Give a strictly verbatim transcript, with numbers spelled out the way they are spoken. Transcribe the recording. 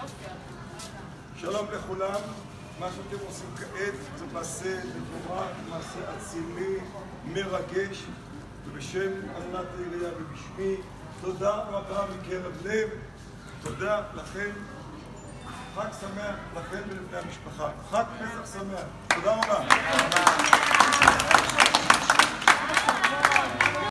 שלום לכולם. מה שאתם עושים כעת זה מעשה מבורך, מעשה אצילי, מרגש, ובשם הנהלת העירייה ובשמי תודה רבה מקרב לב. תודה לכם. חג שמח לכם ולבני המשפחה. חג פסח שמח. תודה רבה.